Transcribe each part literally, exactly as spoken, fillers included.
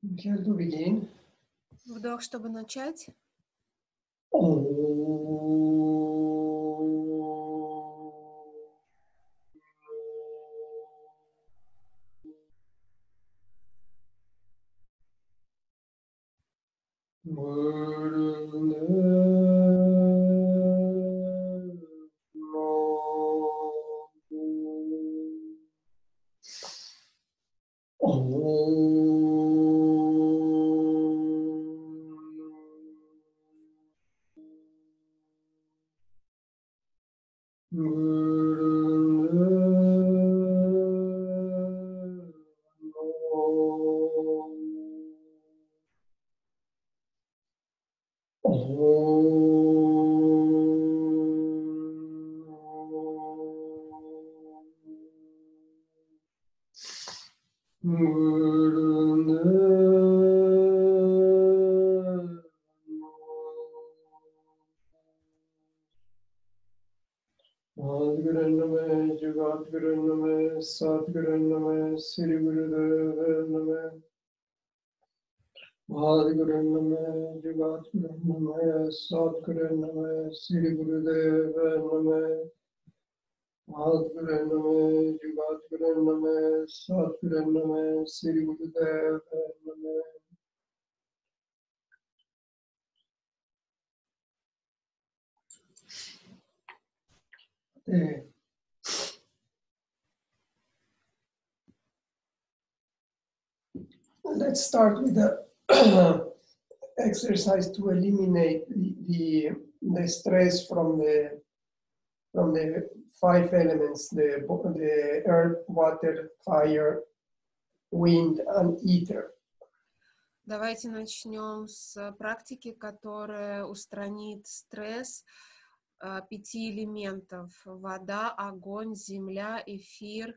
Here to begin. Вдох, чтобы начать. Sadguru Namaha, Jagatguru Namaha, Satguru Namaha, Sri Gurudev Namaha. Sadguru Namaha, Jagatguru Namaha, Satguru Namaha, Sri Gurudev Namaha. Sadguru Namaha, Jagatguru Namaha, Satguru Namaha, Sri Gurudev Namaha. Okay. Let's start with the exercise to eliminate the, the, the stress from the from the five elements, the, the earth, water, fire, wind, and ether. Давайте начнем с практики, которая устранит стресс э, пяти элементов: вода, огонь, земля, эфир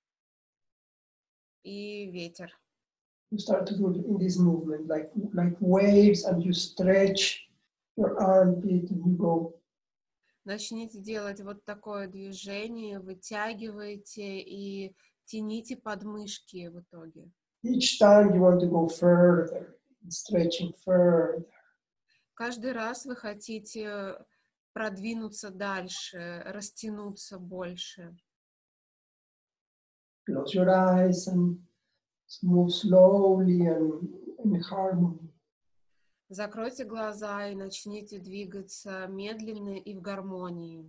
и ветер. You start to do it in this movement, like like waves, and you stretch your armpit, and you go. Начните делать вот такое движение, вытягивайте и тяните подмышки в итоге. Each time you want to go further, stretching further. Каждый раз вы хотите продвинуться дальше, растянуться больше. Close your eyes and move slowly and in harmony. Закройте глаза и начните двигаться медленно и в гармонии.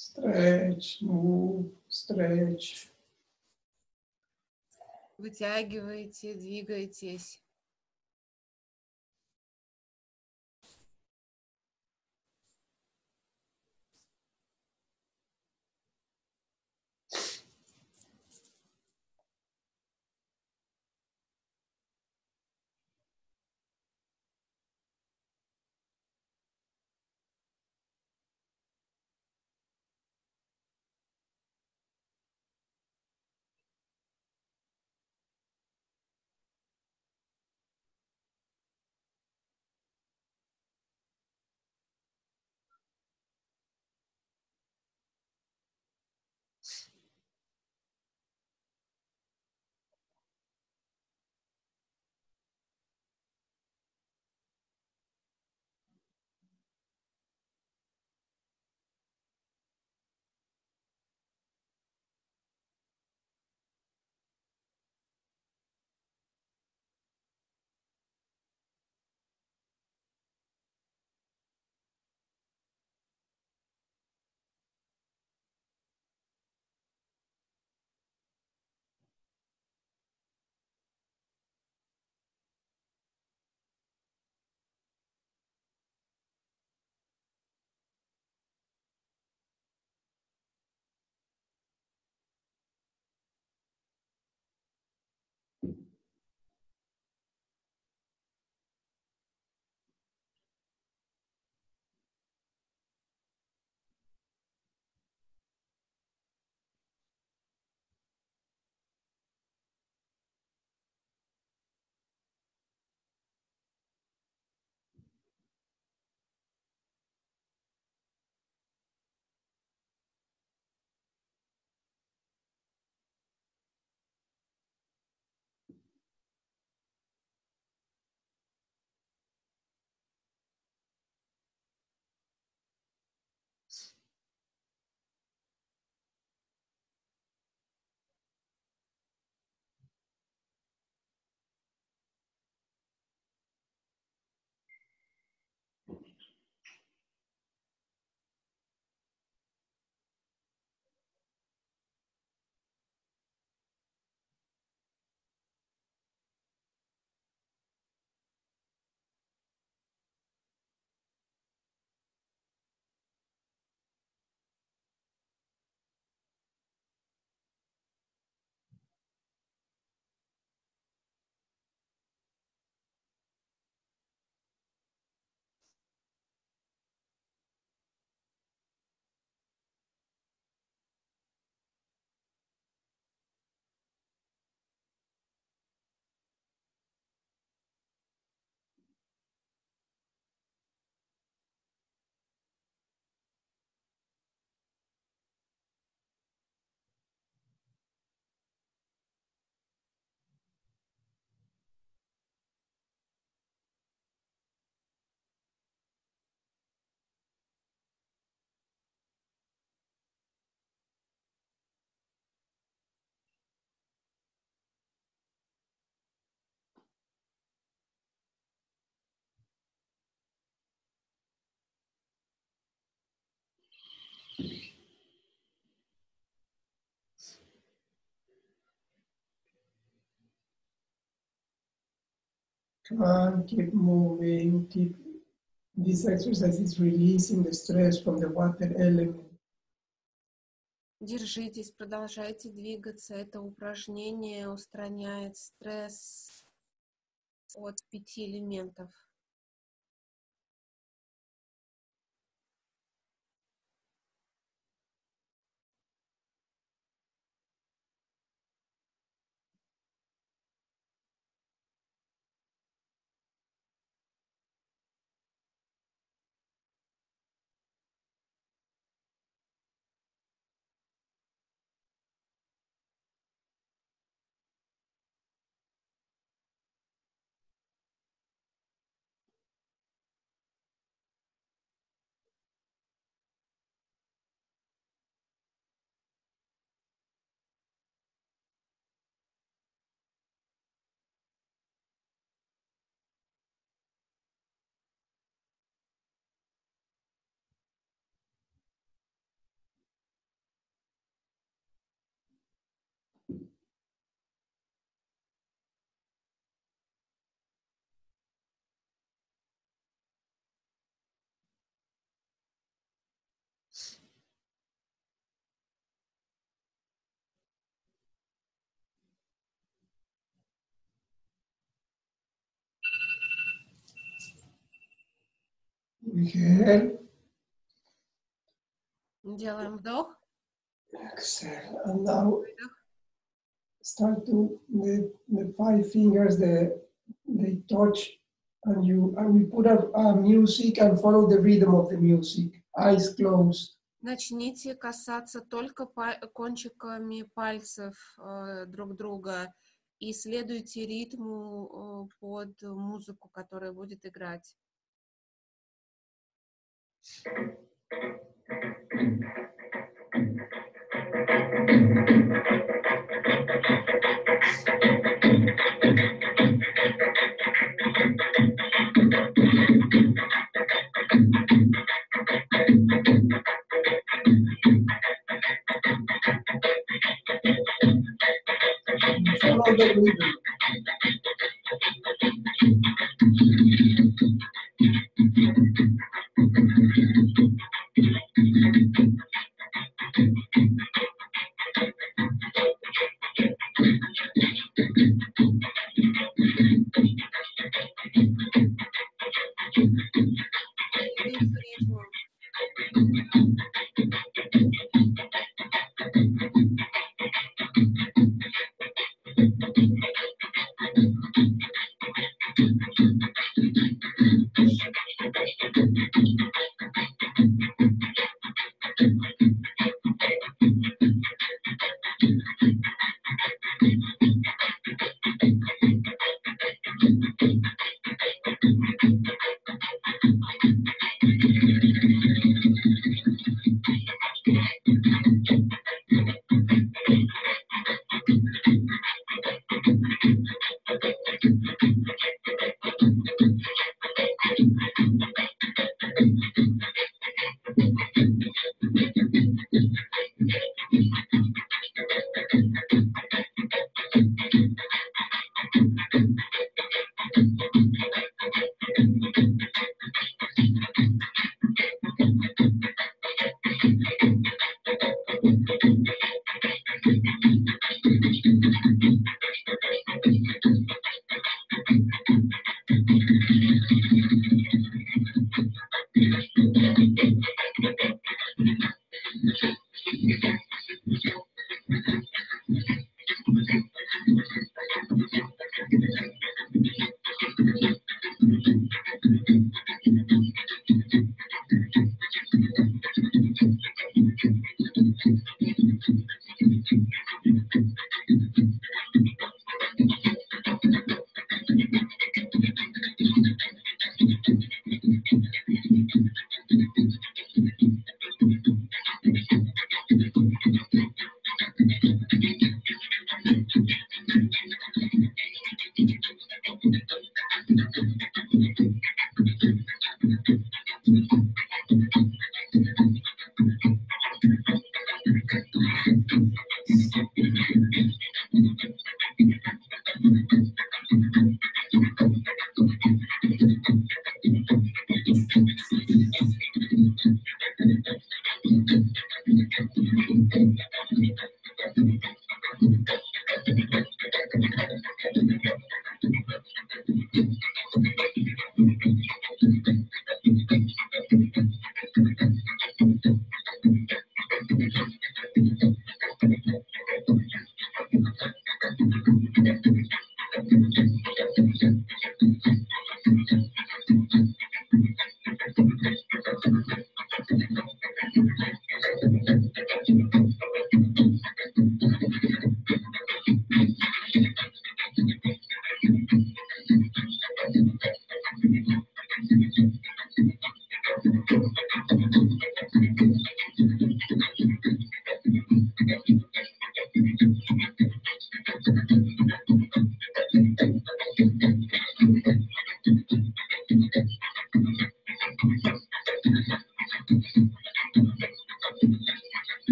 Stretch, move, stretch. Вытягивайте, двигайтесь. Come on, keep moving, keep. This exercise is releasing the stress from the water element. Держитесь, продолжайте двигаться. Это упражнение устраняет стресс от пяти элементов. Inhale. Делаем вдох. Exhale. And now start to the, the five fingers, the, they touch, and you and we put a, a music and follow the rhythm of the music. Eyes closed. Начните касаться только па- кончиками пальцев э, друг друга и следуйте ритму э, под музыку, которая будет играть. Follow the rhythm. Следуйте ритму.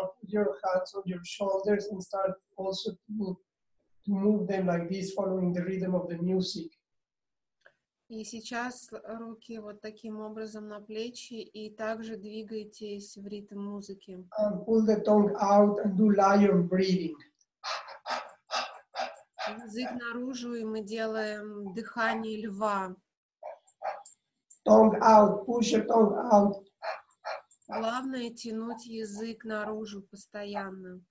put your hands on your shoulders and start also to move, to move them like this, following the rhythm of the music. И сейчас руки вот таким образом на плечи и также двигайтесь в ритм музыки. And pull the tongue out and do lion breathing. Язык наружу, и мы делаем дыхание льва. Tongue out, push your tongue out. Главное тянуть язык наружу постоянно.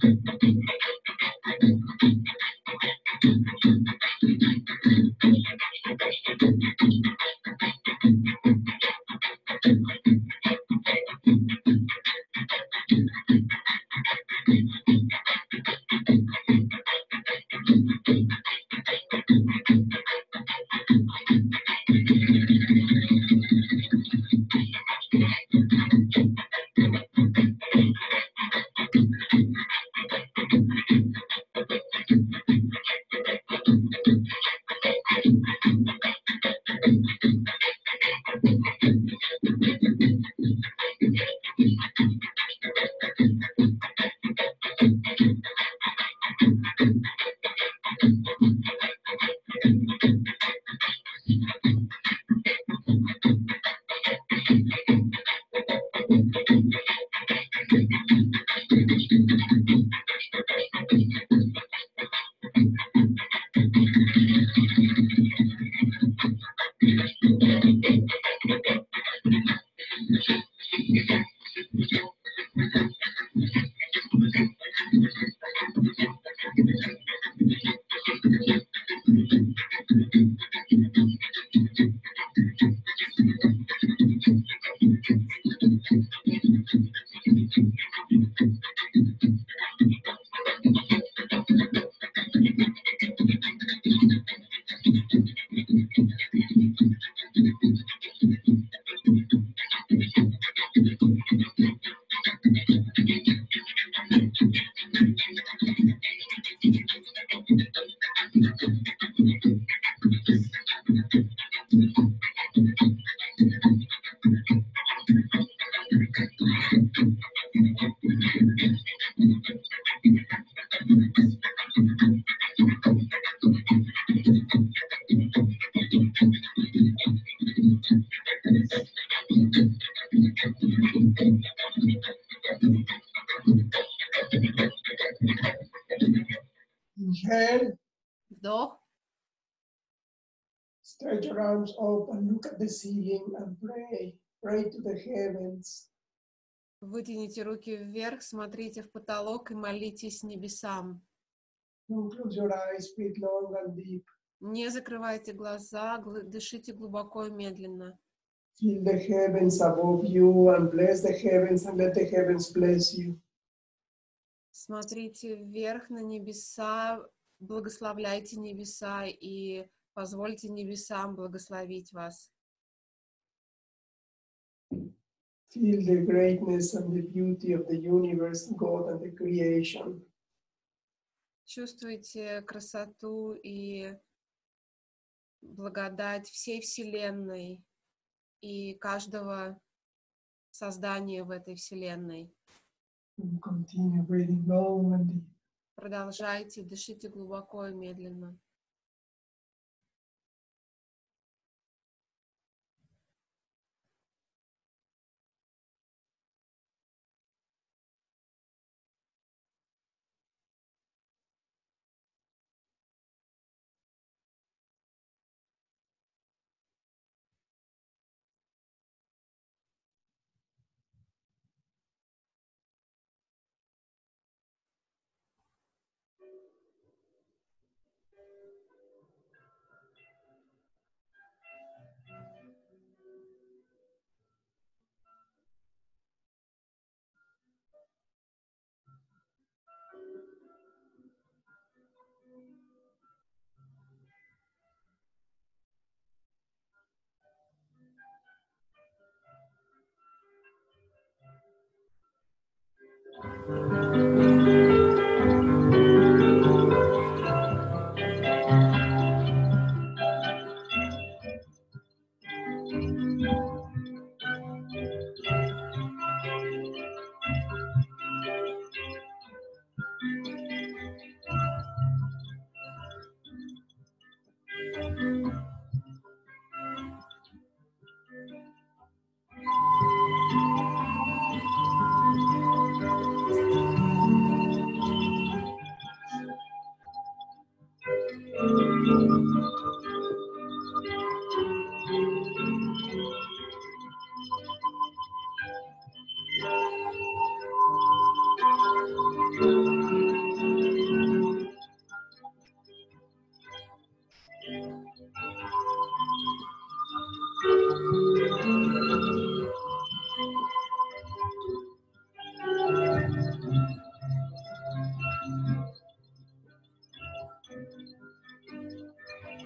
Inhale, Вдох. stretch your arms open, look at the ceiling and pray. Pray to the heavens. Вытяните руки вверх, смотрите в потолок и молитесь небесам. Don't close your eyes, breathe long and deep. Не закрывайте глаза, гл- дышите глубоко и медленно. Feel the heavens above you and bless the heavens and let the heavens bless you. Смотрите вверх на небеса, благословляйте небеса и позвольте небесам благословить вас. Feel the greatness and the beauty of the universe, God and the creation. Чувствуйте красоту и благодать всей Вселенной и каждого создания в этой Вселенной. And continue breathing long and deep. Продолжайте, дышите глубоко и медленно.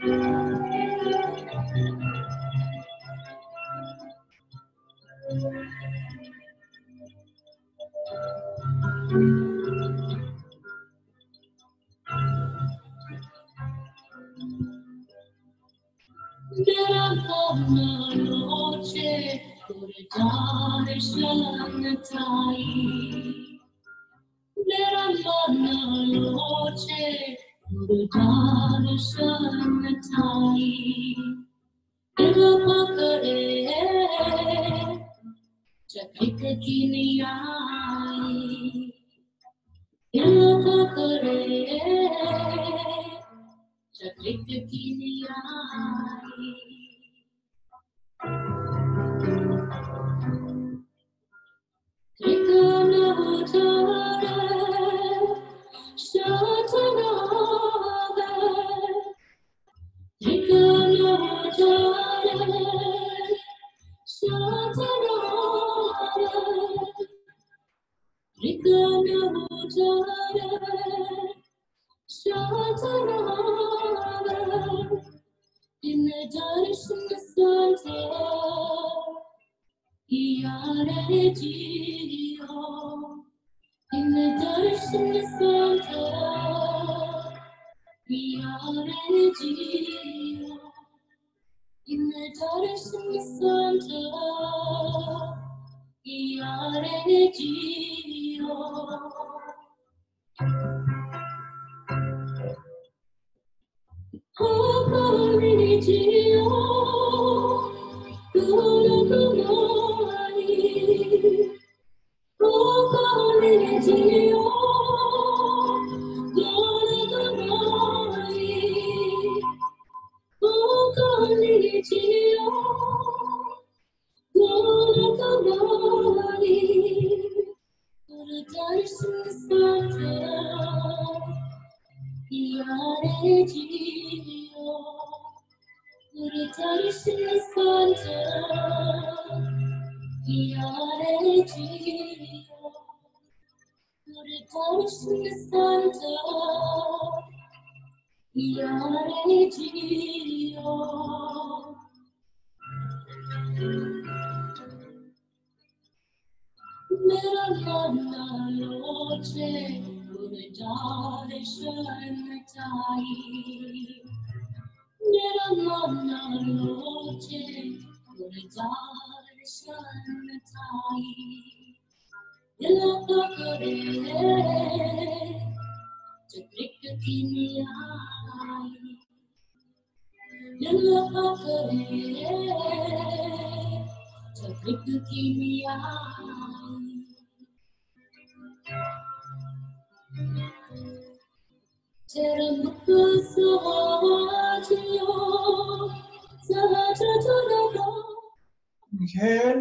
Inhale.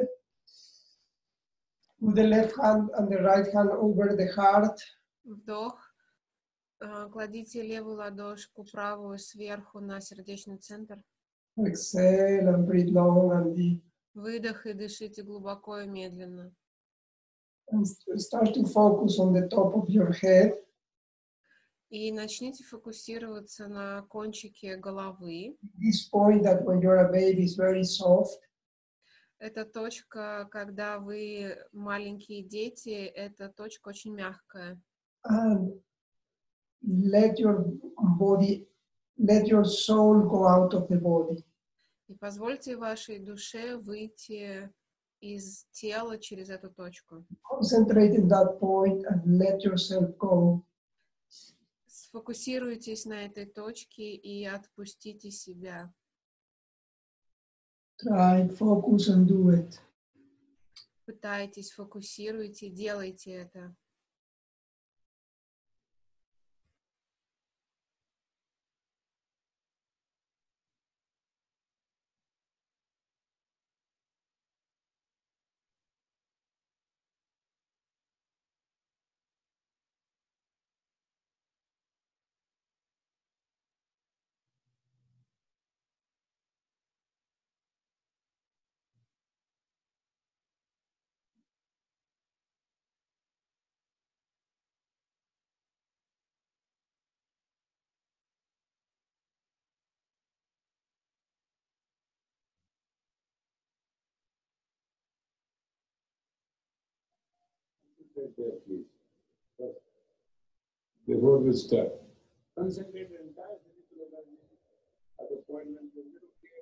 Put the left hand and the right hand over the heart. Вдох. А, Кладите левую ладошку, правую сверху на сердечный центр. Exhale and breathe long and deep. Выдох и дышите глубоко и медленно. And start to focus on the top of your head. И начните фокусироваться на кончике головы. This point that when you're a baby is very soft. Это точка, когда вы маленькие дети, эта точка очень мягкая. And let your body, let your soul go out of the body. И позвольте вашей душе выйти из тела через эту точку. Concentrate in that point and let yourself go. Сфокусируйтесь на этой точке и отпустите себя. Try, focus and do it. Пытайтесь, фокусируйте, делайте это. concentrate there, please. First, before we start, concentrate the entire physical energy at the point when you look here.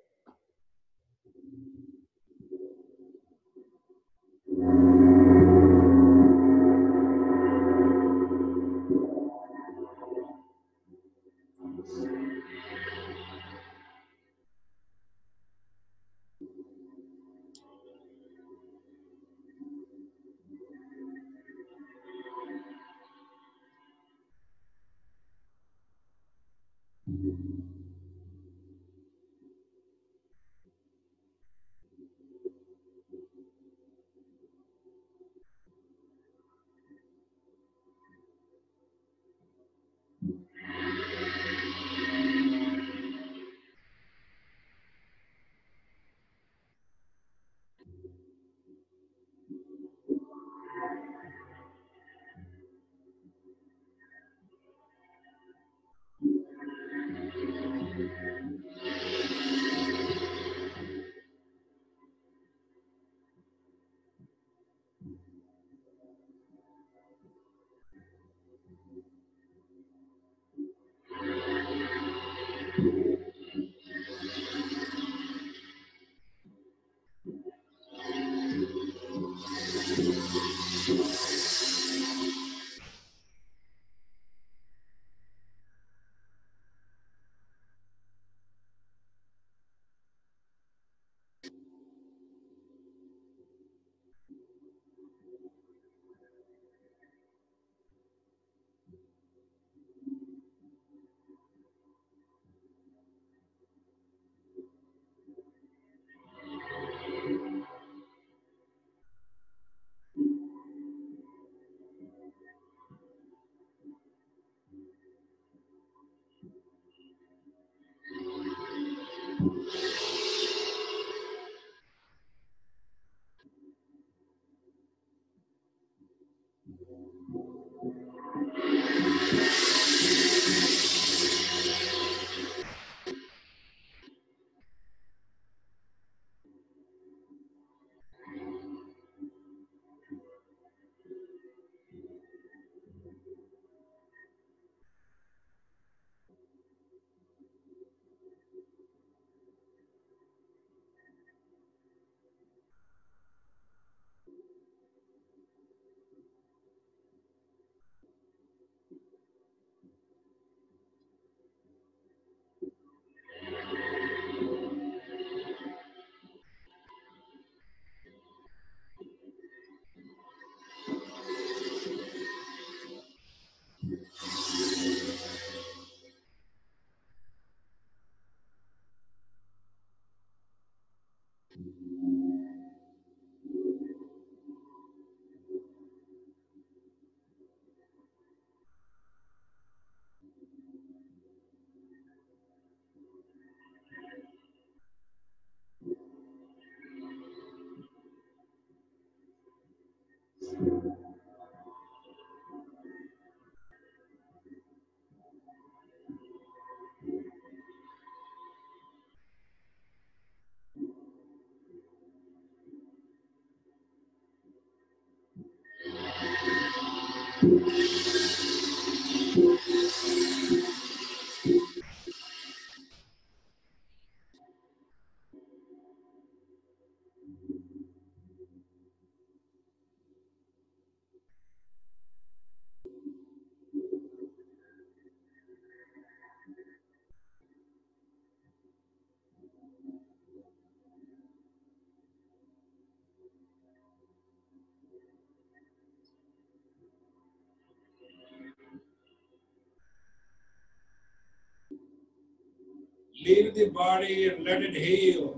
Leave the body and let it heal.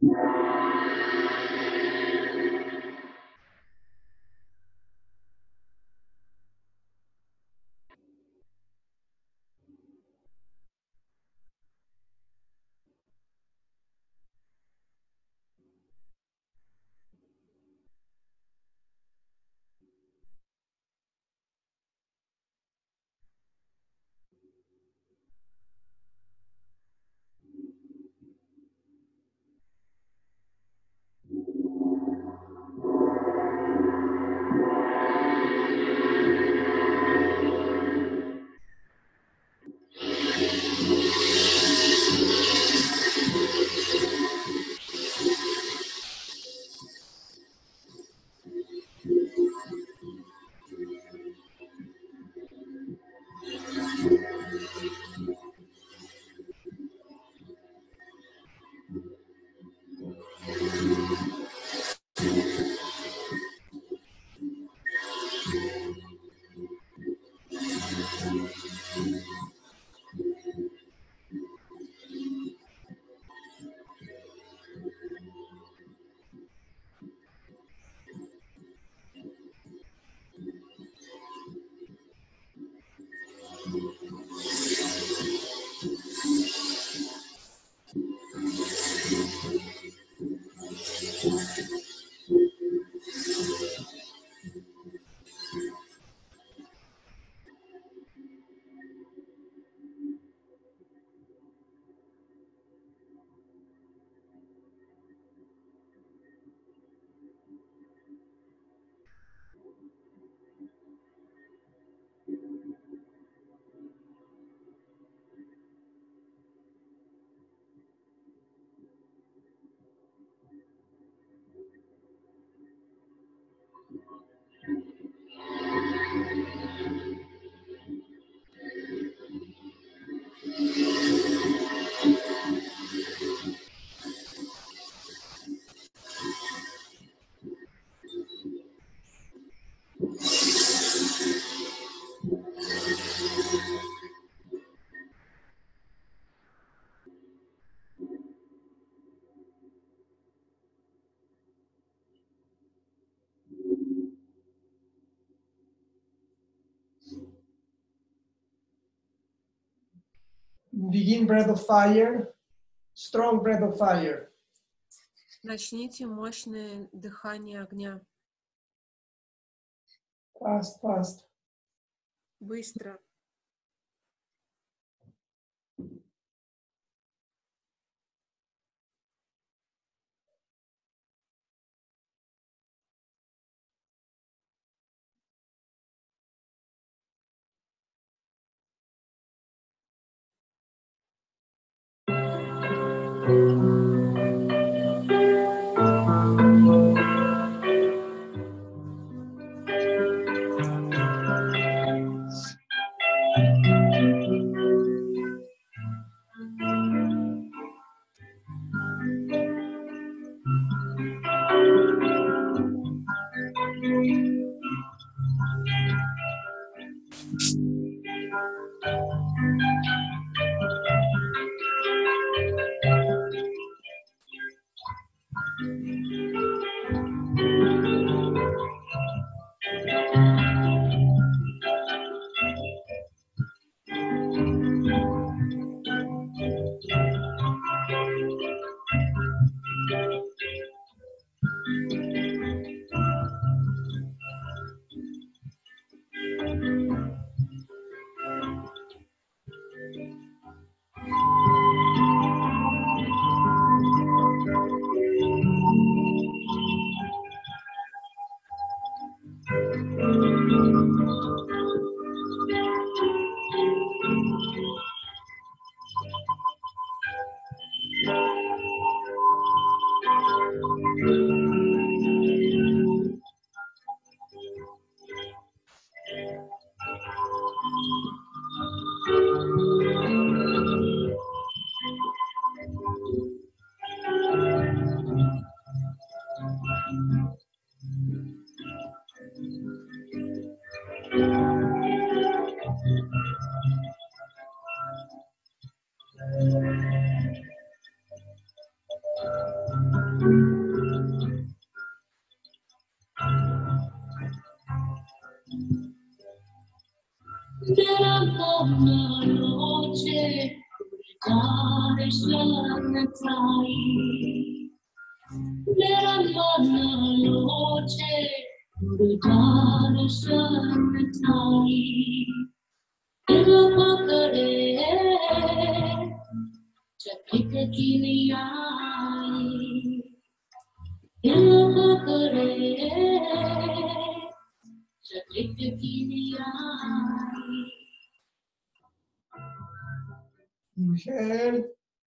Begin breath of fire, strong breath of fire. Начните мощное дыхание огня. Fast, fast. Быстро. Thank you. darshan thai mera man loche guru darshan thai ilo pakade chakik ki niyai ilo pakade chakik ki niyai. Inhale,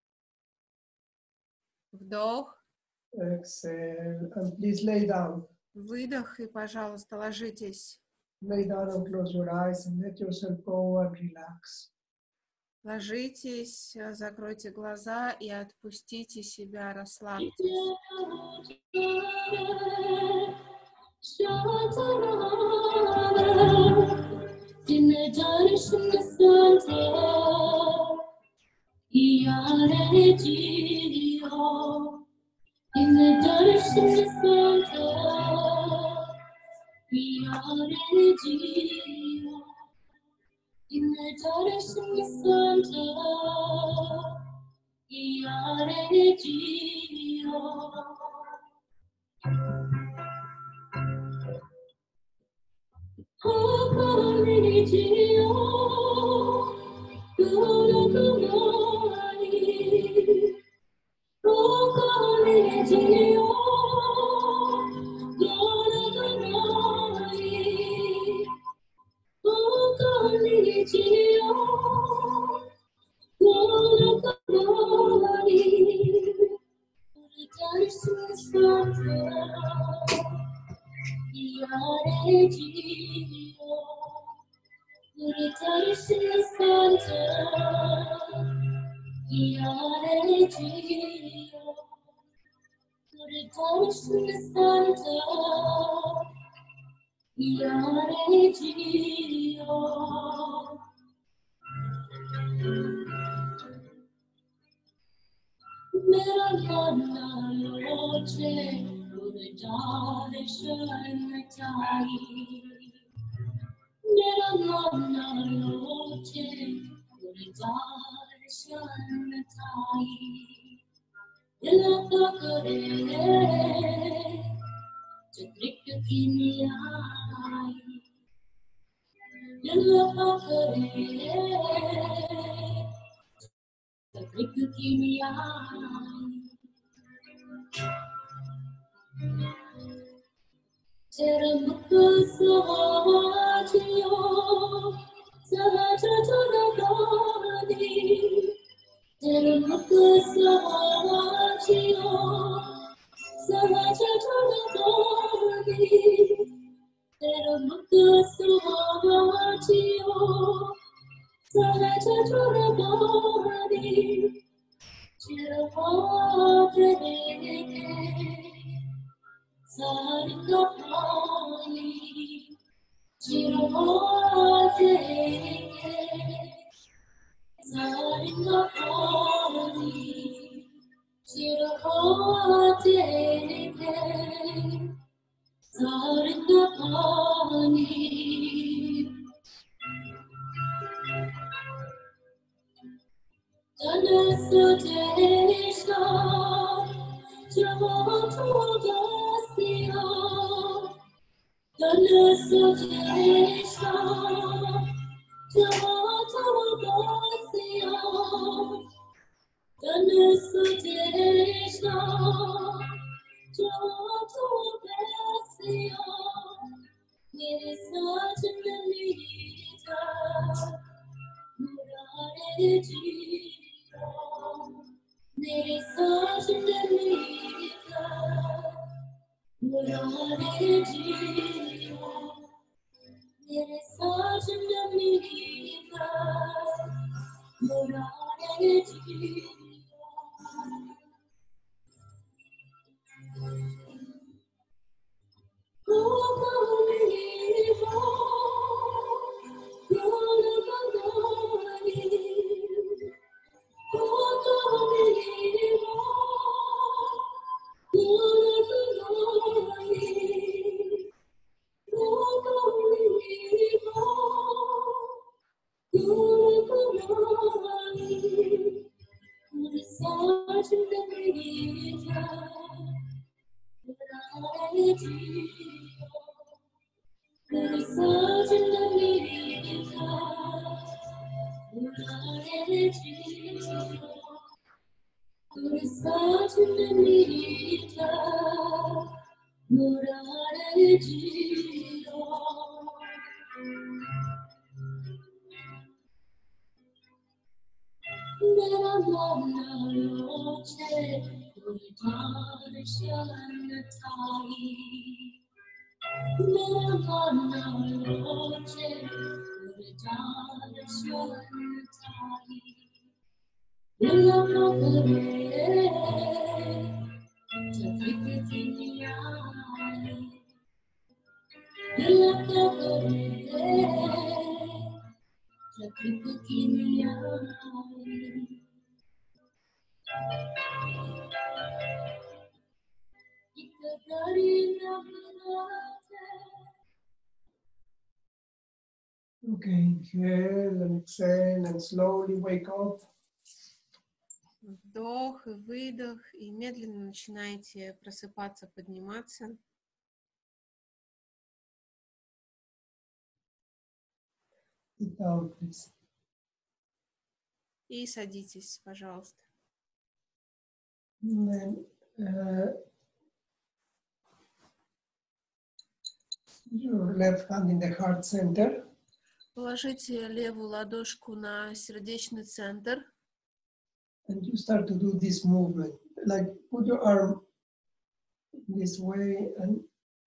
Вдох, exhale, and please lay down. выдох, и, пожалуйста, ложитесь. Lay down and close your eyes and let yourself go and relax. Ложитесь, закройте глаза и отпустите себя, расслабьтесь. In the darkness center, we are energy. In the darkness center, we are energy. Oh, come energy, oh, go, go, go, oh, come energy, oh, go, go, go, oh, come energy, oh, go, go, go, the darkness center, we are energy. The darkness center, we are energy. The darkness center, we are energy. Mera man loche, guru darshan thai. Mera man loche, guru darshan thai. Ilo pakade chakik ki niyai. Ilo pakade chakik ki niyai. Tera mukha sahajiyo, sahaja chudabani. Tera mukha sahajiyo, sahaja chudabani. Tera mukha sahajiyo, sahaja chudabani. Chirapate Sargapani, Chirapate Sargapani, Chirapate Sargapani. Danasudesha, Jamatodasya. Danasudesha, Jamatodasya. Danasudesha, Jamatodasya. Mere sajna meeta. Murare jiyo, mere sajna meeta. Murare jiyo, mere sajna meeta. Murare jiyo. Sargent Amrita, Murarji, Guru Sargent Amrita, Murarji, Guru Sargent Amrita, Murarji. Mera mona roche, Gurudhar Shantai. Mera mona roche, Gurudhar Shantai. Dilla kakare, Jafik kiniyai. Dilla kakare, Jafik kiniyai. Okay, inhale and exhale and slowly wake up. Вдох и выдох, и медленно начинаете просыпаться, подниматься. Sit down, please. И садитесь, пожалуйста. And then uh, your left hand in the heart center. Положите левую ладошку на сердечный центр. And you start to do this movement. Like put your arm this way and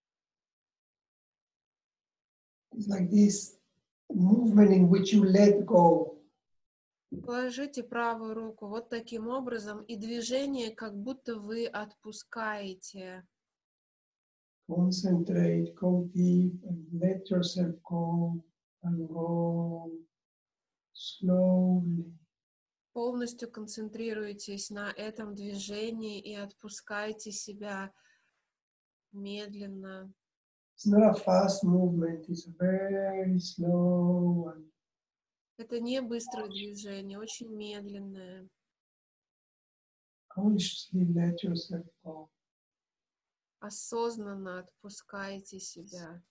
it's like this movement in which you let go. Положите правую руку вот таким образом, и движение, как будто вы отпускаете. Concentrate, go deep and let yourself go and go slowly. Полностью концентрируйтесь на этом движении и отпускайте себя медленно. It's not a fast movement, it's very slow and Это не быстрое движение, очень медленное. consciously let yourself go. Осознанно отпускайте себя.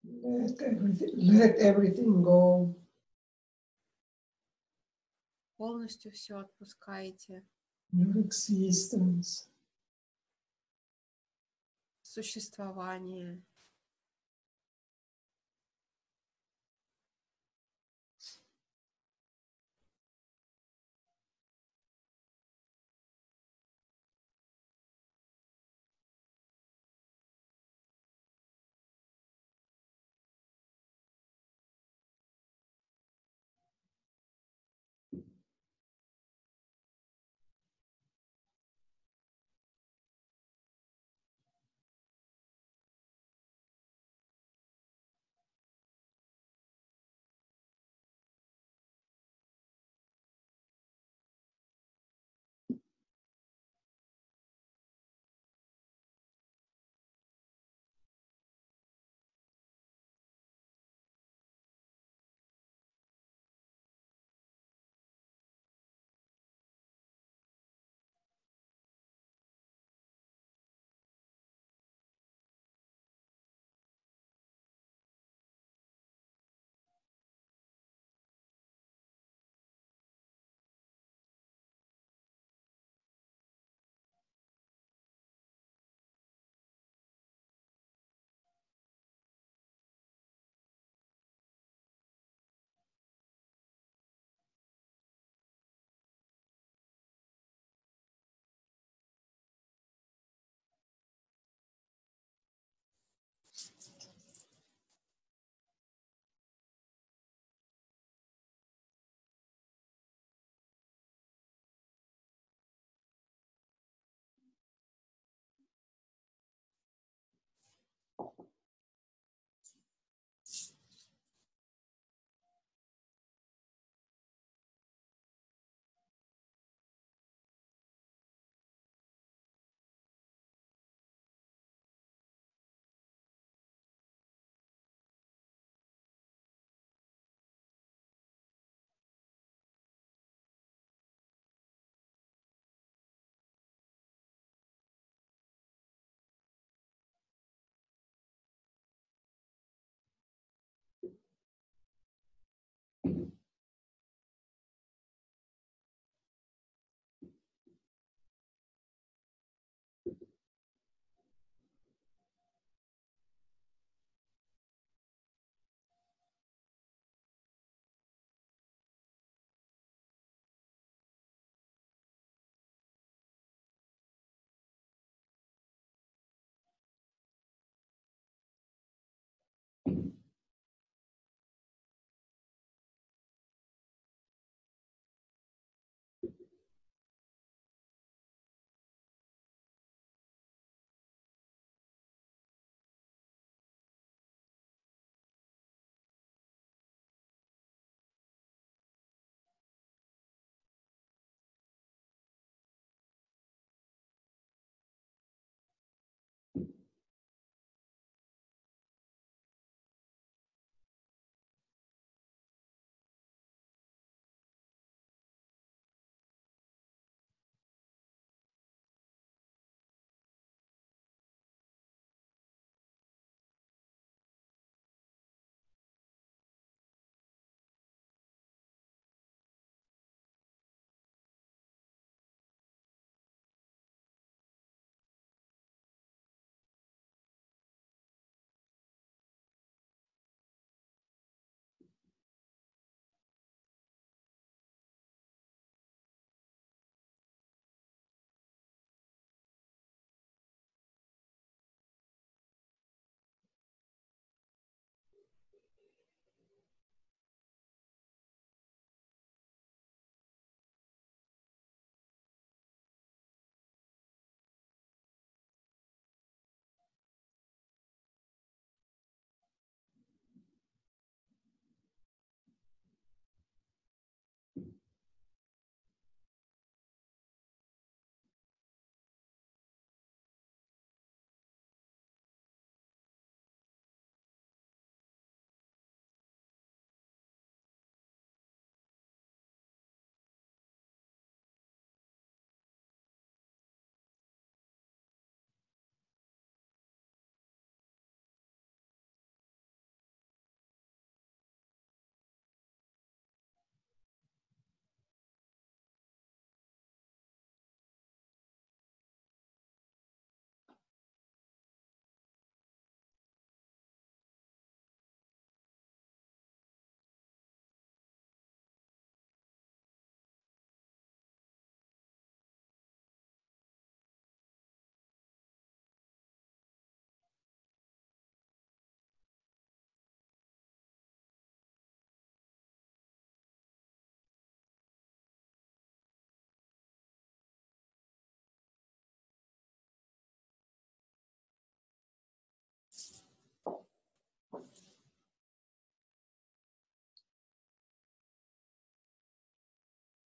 Let everything, let everything go. Полностью все отпускайте. Your existence, Существование.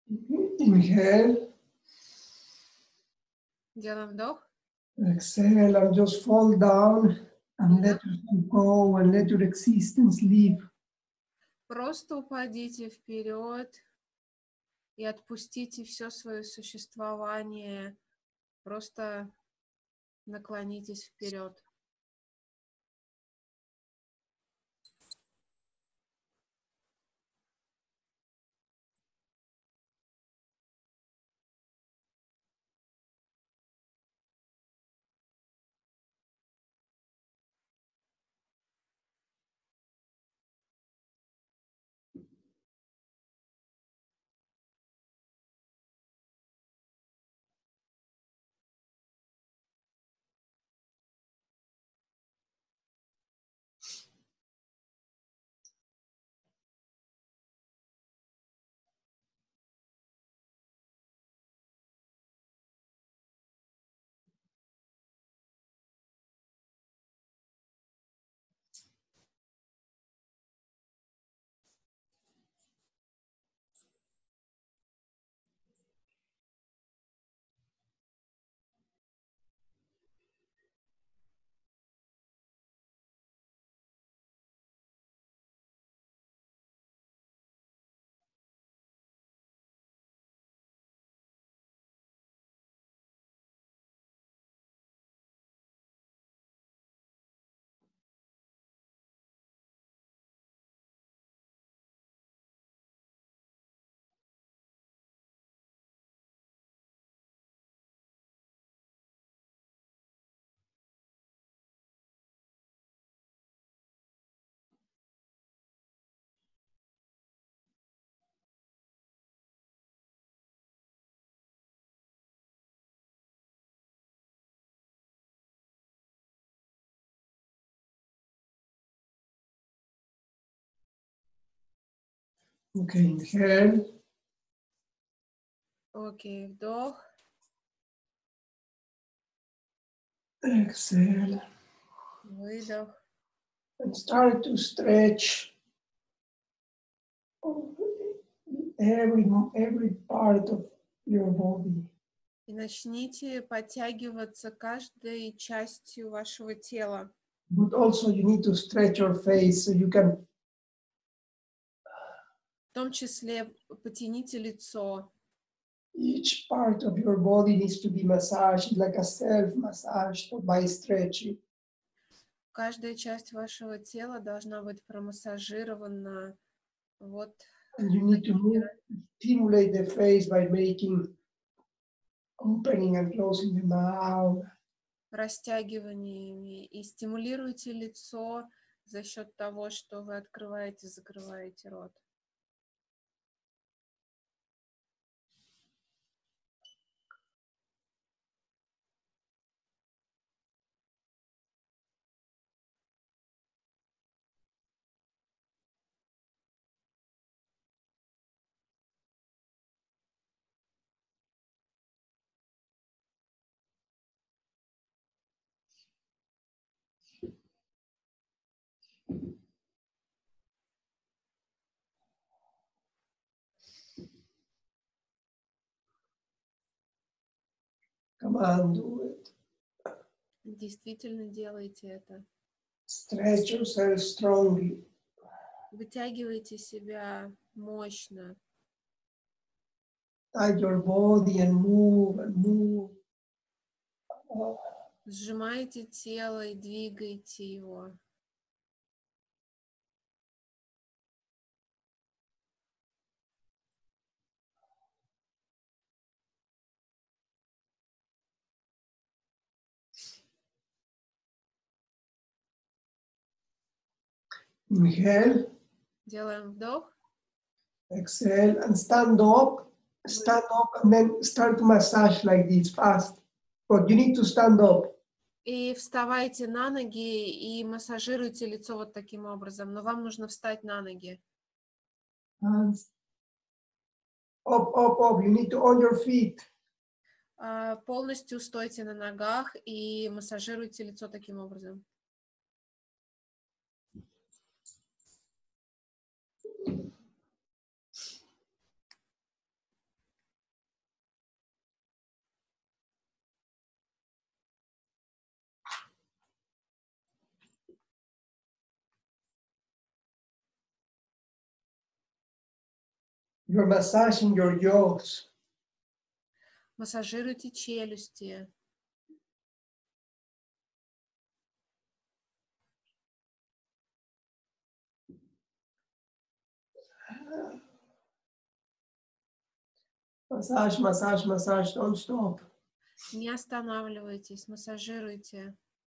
Inhale, Делаем вдох. exhale, and just fall down and let yourself go and let your existence leave. Просто упадите вперед и отпустите все свое существование. Просто наклонитесь вперед. Okay, inhale, Окей, вдох. exhale, Выдох. and start to stretch every, every part of your body. И начните подтягиваться каждой частью вашего тела. But also you need to stretch your face so you can В том числе потяните лицо. each part of your body needs to be massaged like a self-massage by stretching. Каждая часть вашего тела должна быть промассажирована. Вот. And you need to move, stimulate the face by making opening and closing the mouth. Растягиваниями. И стимулируйте лицо за счет того, что вы открываете и закрываете рот. Come on, do it. Действительно делайте это. Stretch yourself strongly. Вытягивайте себя мощно. Tight your body and move and move. Oh, Сжимайте тело и двигайте его. inhale, Делаем вдох. exhale, and stand up. Stand up and then start to massage like this fast. But you need to stand up. И вставайте на ноги и массажируйте лицо вот таким образом. Но вам нужно встать на ноги. Hands up, up, up. You need to on your feet. А, полностью стойте на ногах и массажируйте лицо таким образом. You're massaging your jaws. Массажируйте челюсти. Massage, massage, massage, don't stop. Не останавливайтесь, массажируйте.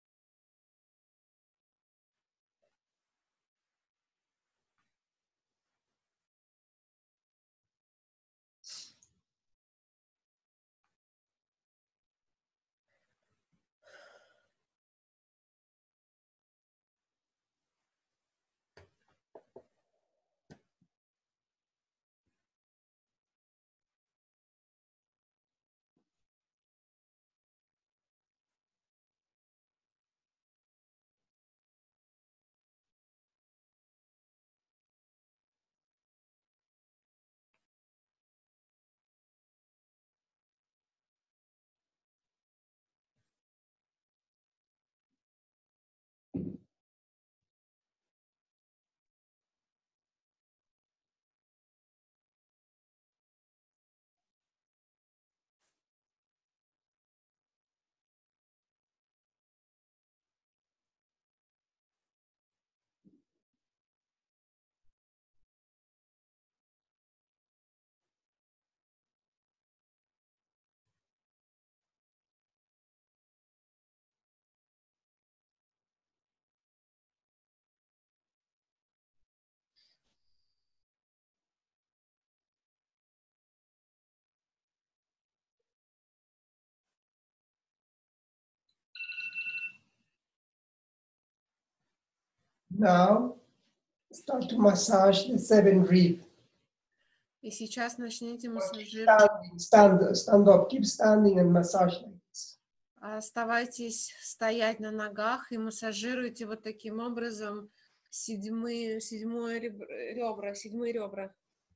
Now, start to massage the seven rib. И сейчас начните массажировать. Standing, stand, stand up, keep standing and massage like this. Оставайтесь стоять на ногах и массажируйте вот таким образом седьмые, седьмое ребра, ребра, седьмые ребра.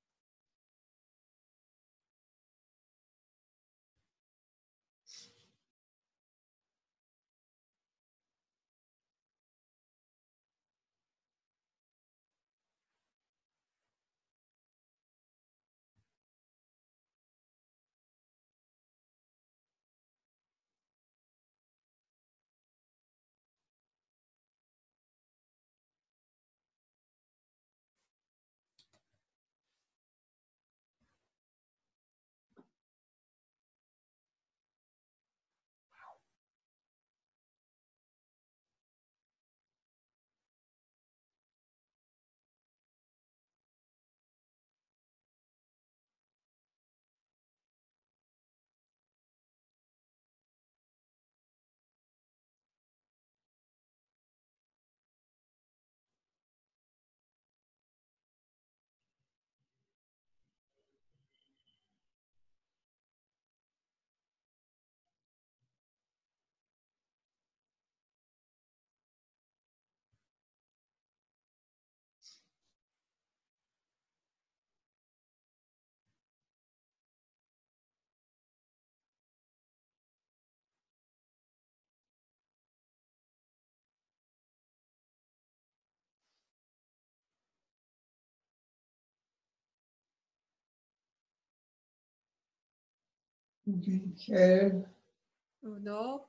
Inhale, Вдох.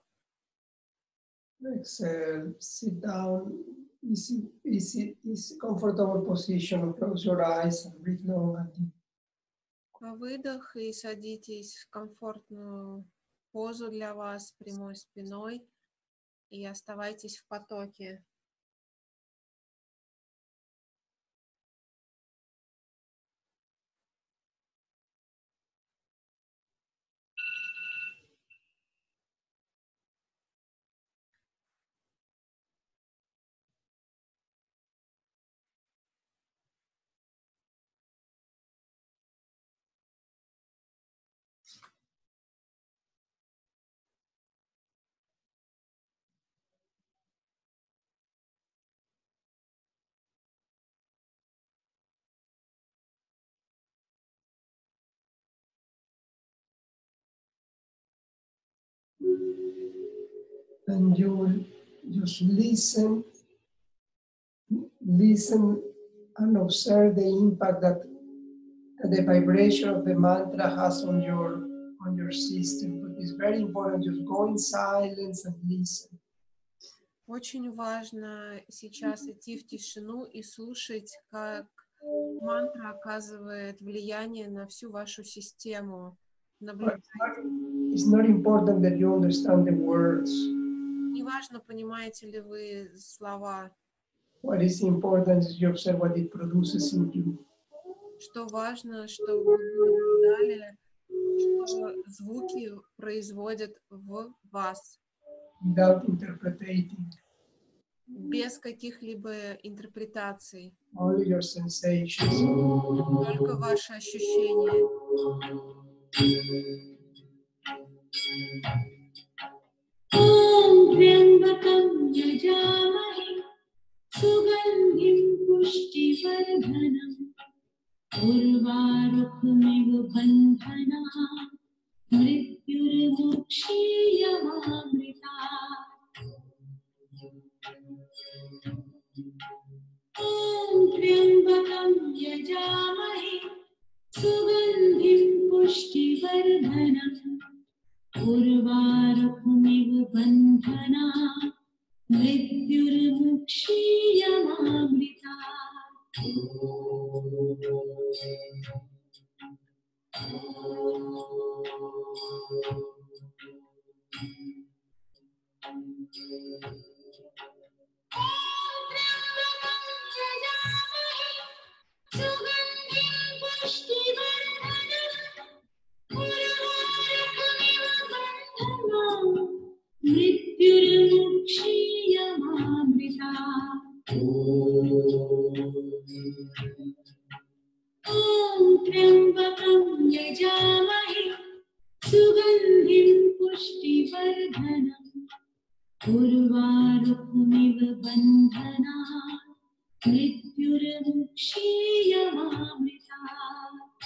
exhale, sit down, easy, easy, easy, comfortable position. Close your eyes and breathe long and deep. Выдох и садитесь в комфортную позу для вас, прямой спиной, и оставайтесь в потоке. And you will just listen, listen and observe the impact that, that the vibration of the mantra has on your on your system. But it's very important just go in silence and listen. Очень важно сейчас идти в тишину и слушать, как мантра оказывает влияние на всю вашу систему. But Наблюдать. it's not, it's not important that you understand the words. Неважно, понимаете ли вы слова. What is important is you observe what it produces in you. Что важно, что вы наблюдали, что звуки производят в вас, Without interpreting, без каких-либо интерпретаций, only your sensations. только ваши ощущения. ॐ त्र्यम्बकं यजामहे सुगन्धिं पुष्टिवर्धनम् उर्वारुकमिव बन्धनाः मृत्युर्मुक्षीयमामृतात्। ॐ त्र्यम्बकं यजामहे सुगन्धिं पुष्टिवर्धनम् उर्वारुकमिव बन्धनाः मृत्युर्मुक्षीयमामृतात्। त्र्यम्बकं यजामहे सुगन्धिं पुष्टिवर्धनम् उर्वारुकमिव बन्धनात् मृत्युर्मुक्षीयमामृतात्।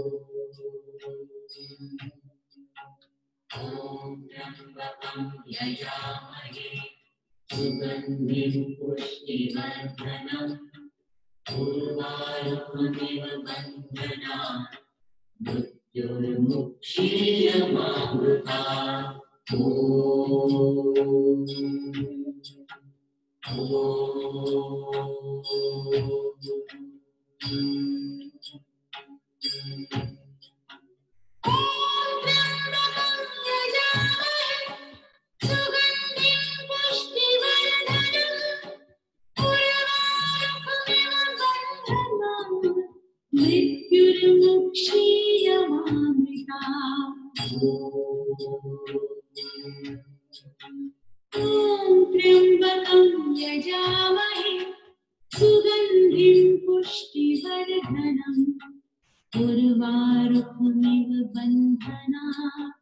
ॐ त्र्यम्बकं यजामहे सुगन्धिं पुष्टिवर्धनम् उर्वारुकमिव बन्धनात् मृत्युर्मुक्षीयमामृतात्। ॐ त्र्यम्बकं यजामहे सुगन्धिं पुष्टिवर्धनम् उर्वारुकमिव बन्धनात्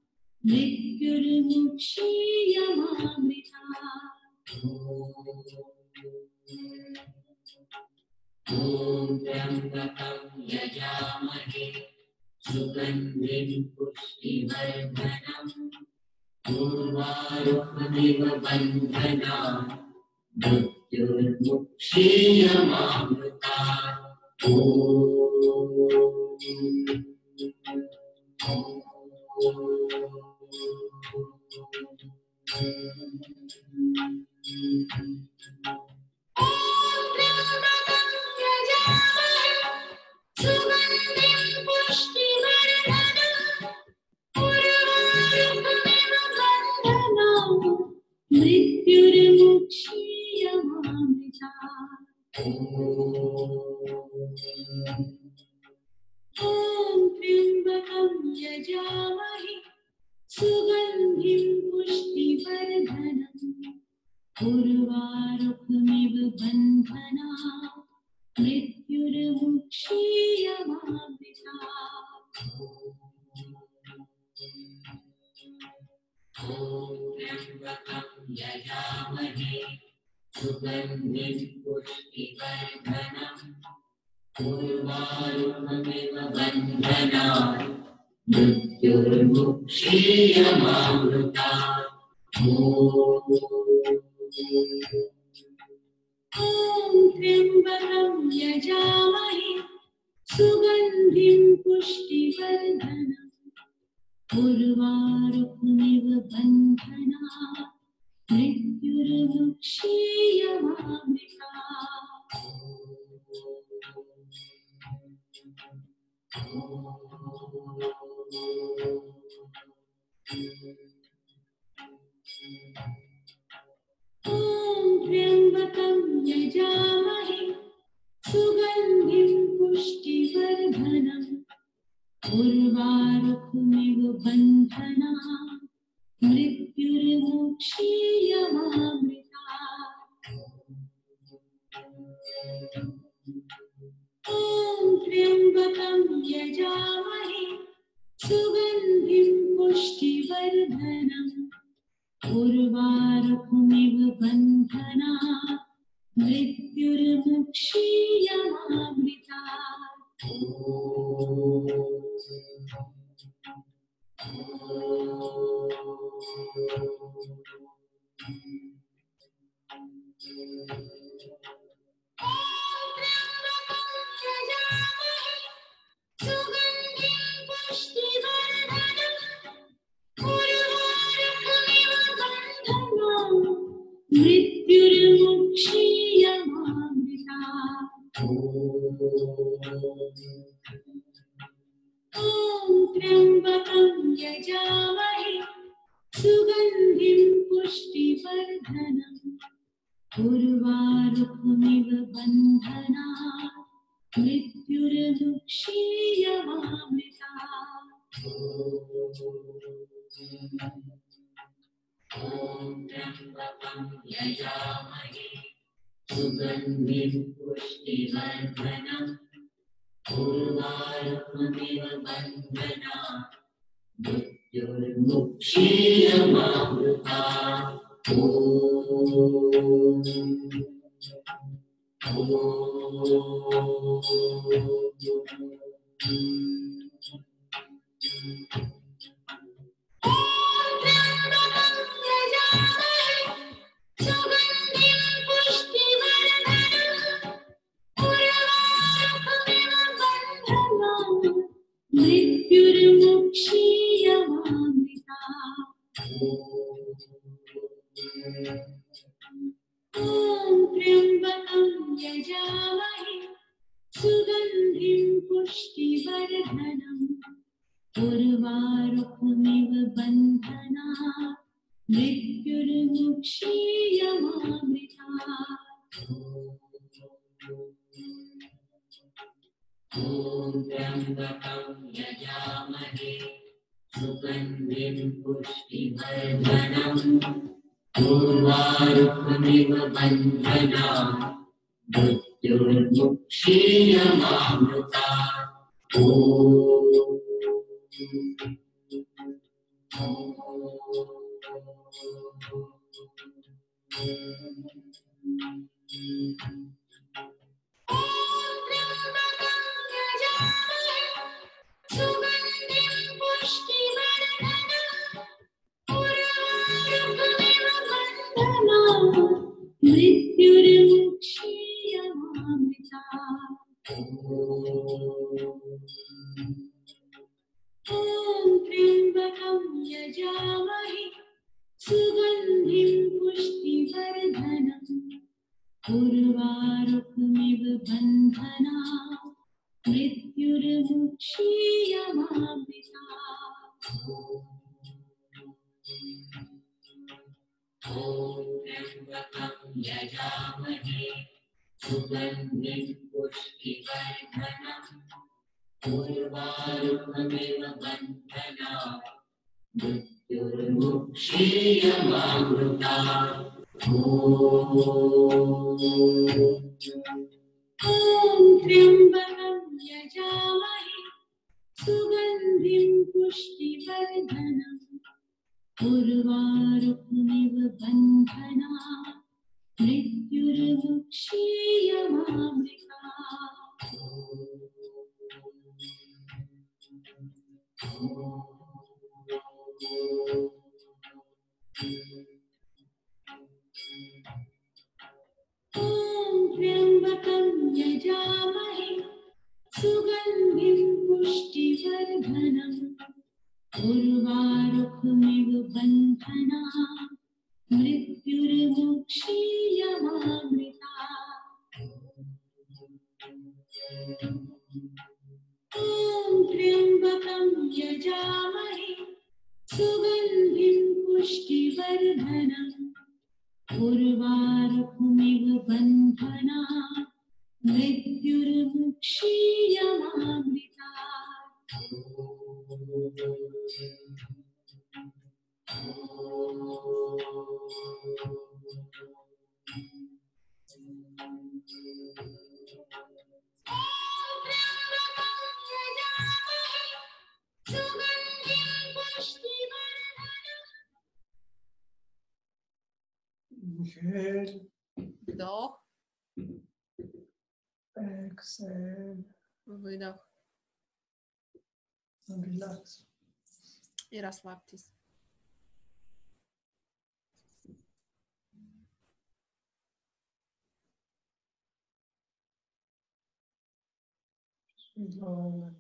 मृत्युर्मुक्षीयमामृतात्। ॐ त्र्यम्बकं यजामहे सुगन्धिं पुष्टिवर्धनम् उर्वारुकमिव बन्धनात् मृत्युर्मुक्षीयमामृतात्। त्र्यम्बकं यजामहे सुगन्धिं पुष्टिवर्धनम् उर्वारुकमिव बन्धनात् मृत्युर्मुक्षीयमामृतात्। ॐ त्र्यम्बकं यजामहे सुगन्धिं पुष्टिवर्धनम् उर्वारुकमिव बन्धनात् मृत्युर्मुक्षीयमामृतात्। ॐ त्र्यम्बकं यजामहे सुगन्धिं पुष्टिवर्धनम् उर्वारुकमिव बन्धनात् मृत्युर्मुक्षीयमामृता ॐ त्र्यम्बकं यजामहे सुगन्धिं पुष्टिवर्धनम् उर्वारुकमिव बन्धनात् मृत्युर्मुक्षीयमामृता ॐ त्र्यम्बकं यजामहे सुगन्धिं पुष्टिवर्धनम् उर्वारुकमिव बन्धनात् मृत्युर्मुक्षीयमामृता मृत्युर्मुक्षीयमामृता ॐ त्र्यम्बकं यजामहे सुगन्धिं पुष्टिवर्धनम् उर्वारुकमिव बन्धनात् मृत्युर्मुक्षीयमामृता ॐ त्र्यम्बकं यजामहे सुगन्धिं पुष्टिवर्धनम् उर्वारुकमिव बन्धनात् मृत्युर्मुक्षीयमामृता मृत्युर्मुक्षीयमामृता ॐ त्र्यम्बकं यजामहे सुगन्धिं पुष्टिवर्धनम् उर्वारुकमिव बन्धनात् मृत्युर्मुक्षीयमामृता ॐ त्र्यम्बकं यजामहे सुगन्धिं पुष्टिवर्धनम् उर्वारुकमिव बन्धनात् मृत्युर्मुक्षीयमामृता मृत्युर्मुक्षीयमामृता ॐ त्र्यम्बकं यजामहे सुगन्धिं पुष्टिवर्धनम् उर्वारुकमिव बन्धनात् मृत्युर्मुक्षीयमामृता ॐ त्र्यम्बकं यजामहे सुगन्धिं पुष्टिवर्धनम् उर्वारुकमिव बन्धनात् मृत्युर्मुक्षीयमामृता ॐ त्र्यम्बकं यजामहे सुगन्धिं पुष्टिवर्धनम् उर्वारुकमिव बन्धनात् मृत्युर्मुक्षीयमामृता ॐ त्र्यम्बकं यजामहे सुगन्धिं पुष्टिवर्धनम् उर्वारुकमिव बन्धनाः मृत्युर्मुक्षीयमामृता ॐ त्र्यम्बकं यजामहे सुगन्धिं पुष्टिवर्धनम् उर्वारुकमिव बन्धनाः मृत्युर्मुक्षीयमामृता Inhale, Вдох, exhale, выдох and relax. и расслабьтесь. Slowly.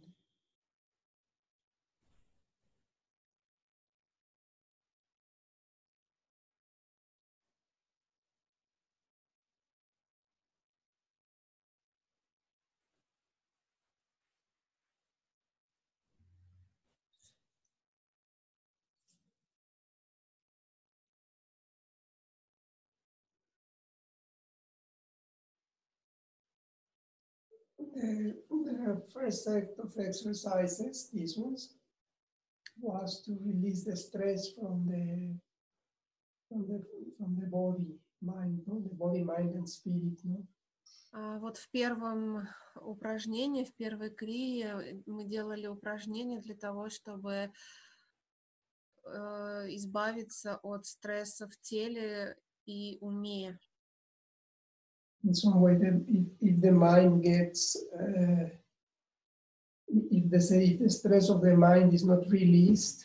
The, the first set of exercises, these ones, was to release the stress from the from the from the body, mind, no? The body, mind, and spirit. No? А вот в первом упражнении, в первой крие мы делали упражнения для того, чтобы э, избавиться от стресса в теле и уме. In some way, the, if, if the mind gets, uh, if the say, if the stress of the mind is not released,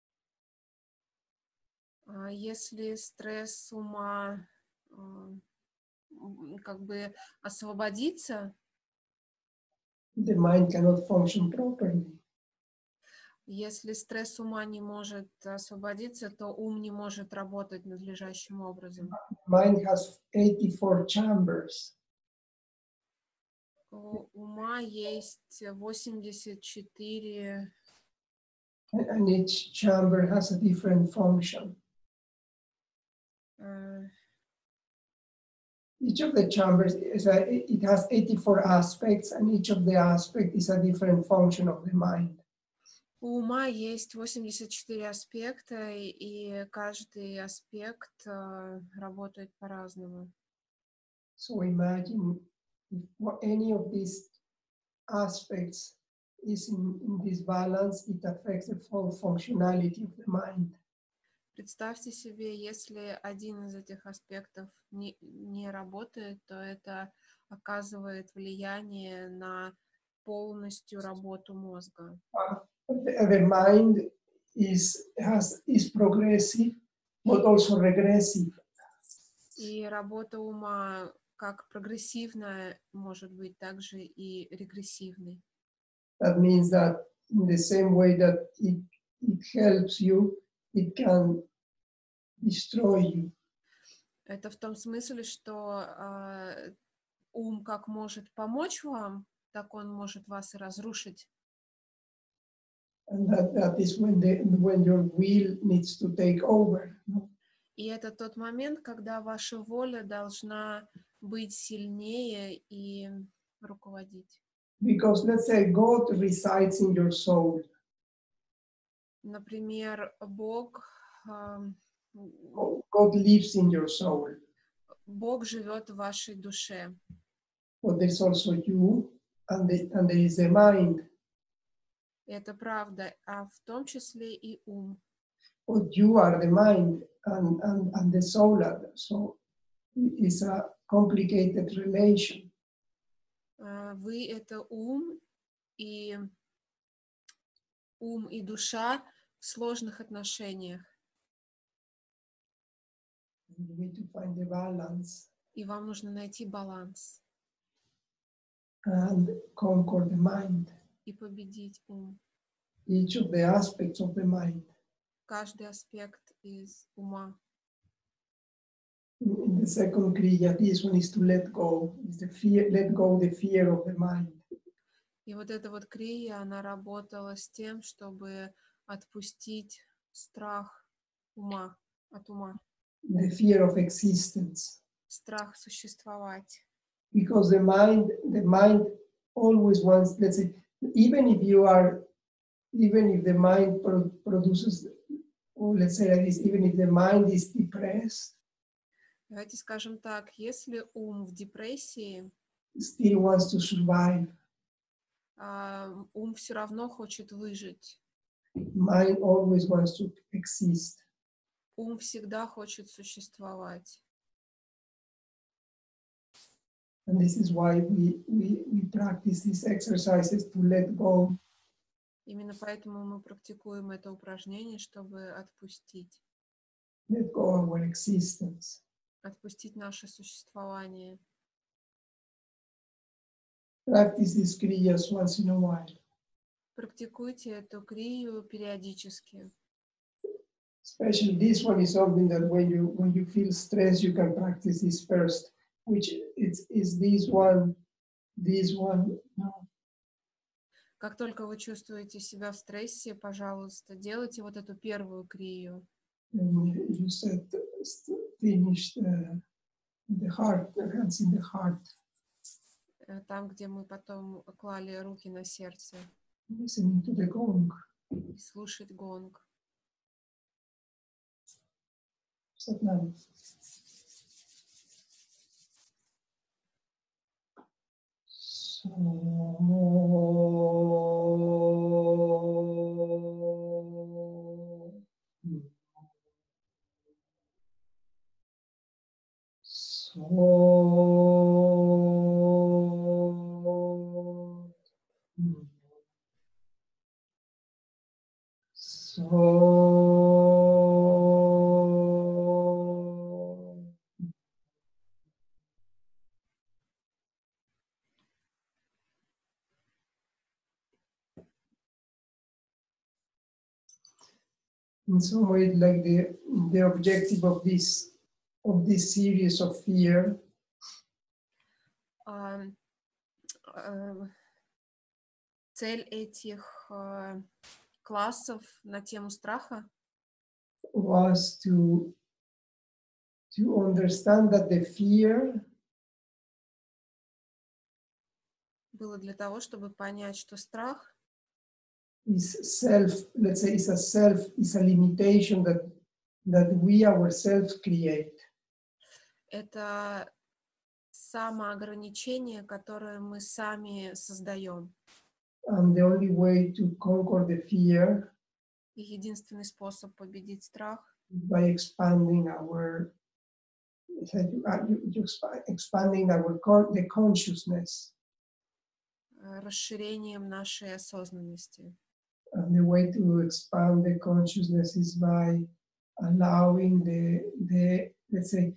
А если стресс ума э, м, как бы освободится, the mind cannot function properly. если стресс ума не может освободиться, то ум не может работать надлежащим образом. Mind has eighty-four chambers. У ума есть восемьдесят четыре, And and each chamber has a different function. э, Each of the chambers is a, it has eighty-four aspects, and each of the aspect is a different function of the mind. у ума есть восемьдесят четыре аспекта, и, и каждый аспект э, работает по-разному. So imagine if what- any of these aspects is in, in this balance, it affects the full functionality of the mind. Представьте себе, если один из этих аспектов не, не работает, то это оказывает влияние на полностью работу мозга. But the, the mind is has is progressive, but also regressive. И работа ума как прогрессивная может быть, также и регрессивной. That means that in the same way that it, it helps you, it can destroy you. Это в том смысле, что э, ум как может помочь вам, так он может вас и разрушить. And that, that is when the when your will needs to take over. No? И это тот момент, когда ваша воля должна быть сильнее и руководить. Because let's say God resides in your soul. Например, Бог, эм, God lives in your soul. Бог живет в вашей душе. But there's also you, and, the, and there is the mind. Это правда, а в том числе и ум. But you are the mind, and, and, and the soul. Are, so it's a complicated relation. Э, Вы — это ум, и ум и душа в сложных отношениях. You need to find the balance. И вам нужно найти баланс. and conquer the mind, и победить ум. each of the aspects of the mind. Каждый аспект из ума. In in the second kriya, this one is to let go, is the fear, let go the fear of the mind. И вот эта вот крия, она работала с тем, чтобы отпустить страх ума, от ума, The fear of existence. страх существовать. Because the mind, the mind always wants, let's say, even if you are, even if the mind pro- produces, or let's say like this, even if the mind is depressed, Давайте скажем так, если ум в депрессии, still wants to survive. а, ум все равно хочет выжить. Mind always wants to exist. Ум всегда хочет существовать. And this is why we, we, we practice these exercises to let go. Именно поэтому мы практикуем это упражнение, чтобы отпустить, Let go of our existence. отпустить наше существование. Practice these kriyas once in a while. Практикуйте эту крию периодически. Especially this one is something that when you when you feel stress, you can practice this first, which is, is this one, this one. No. Как только вы чувствуете себя в стрессе, пожалуйста, делайте вот эту первую крию. And you said finish the, the heart, the hands in the heart, э, Там, где мы потом клали руки на сердце, listening to the gong. и слушать гонг. Satnam. So, so, in some way, like the the objective of this of this series of fear А, э, Цель этих э, классов на тему страха was to to understand that the fear было для того, чтобы понять, что страх is self, let's say, is a self, is a limitation that that we ourselves create. — это самоограничение, которое мы сами создаем. And the only way to conquer the fear И единственный способ победить страх is by expanding our it's like, uh, you- you expa- expanding our con- the consciousness. э, расширением нашей осознанности. And the way to expand the consciousness is by allowing the the let's say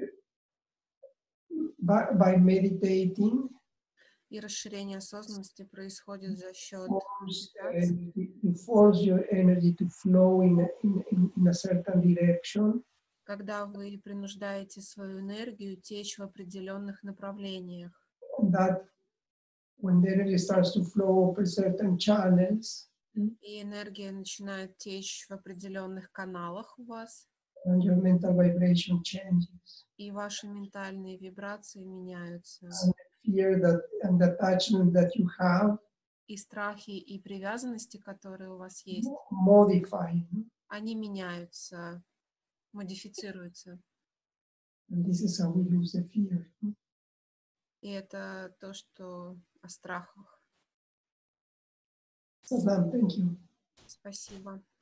by, by meditating. И расширение осознанности происходит за счет Force, медитации, energy, to force your energy to flow in, a- in, in, in a certain direction, когда вы принуждаете свою энергию течь в определенных направлениях. that when the energy starts to flow over certain channels И энергия начинает течь в определенных каналах у вас, and your mental vibration changes. и ваши ментальные вибрации меняются. And the fear that and the attachment that you have И страхи и привязанности, которые у вас есть, modify. они меняются, модифицируются. And this is how we lose the fear. И это то, что о страхах. Sadam, thank you. Спасибо.